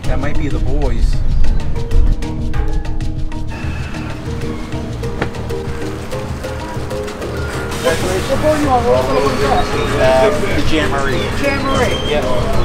That might be the boys. What boat you on? What boat is that? The Jamboree. Jamboree. Yeah.